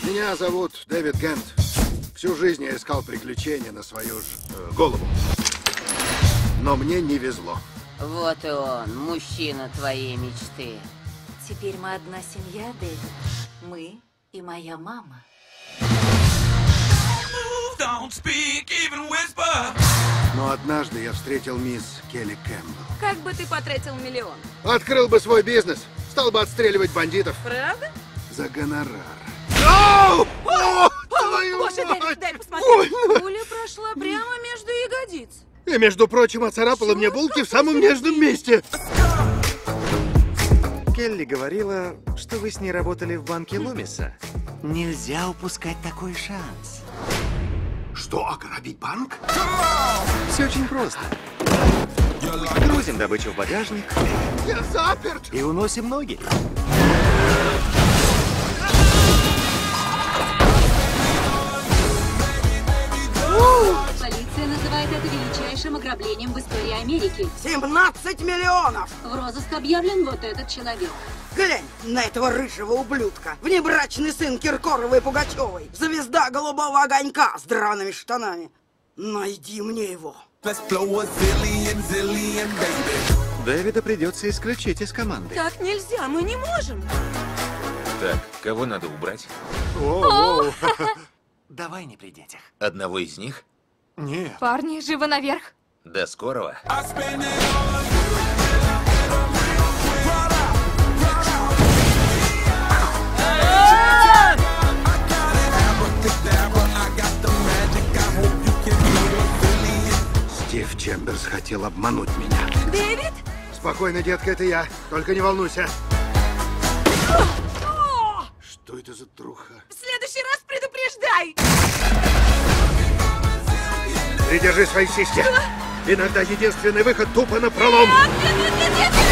Меня зовут Дэвид Гент. Всю жизнь я искал приключения на свою голову. Но мне не везло. Вот и он, мужчина твоей мечты. Теперь мы одна семья, Дэвид. Мы и моя мама. Но однажды я встретил мисс Келли Кэмпбелл. Как бы ты потратил миллион? Открыл бы свой бизнес. Стал бы отстреливать бандитов. Правда? За гонорар. Ау! О, твою Боже, мать! Дэвид, дай посмотреть. Больно! Пуля прошла прямо между ягодиц. И, между прочим, оцарапала мне булки в самом нежном месте. Келли говорила, что вы с ней работали в банке Лумиса. Нельзя упускать такой шанс. Что, ограбить банк? Все очень просто. Грузим добычу в багажник Я заперт! И уносим ноги. Полиция называет это величайшим ограблением в истории Америки. 17 миллионов! В розыск объявлен вот этот человек. Глянь на этого рыжего ублюдка. Внебрачный сын Киркоровой и Пугачевой. Звезда голубого огонька с драными штанами. Найди мне его. Дэвида придется исключить из команды. Так нельзя, мы не можем. Так, кого надо убрать? О-о-о. Давай не при детях. Одного из них? Нет. Парни, живо наверх. До скорого. Стив Чемберс хотел обмануть меня. Дэвид? Спокойно, детка, это я. Только не волнуйся. Что это за труха? В следующий раз предупреждай. Придержи свои сиськи. Иногда единственный выход тупо напролом. Нет, нет, нет, нет, нет.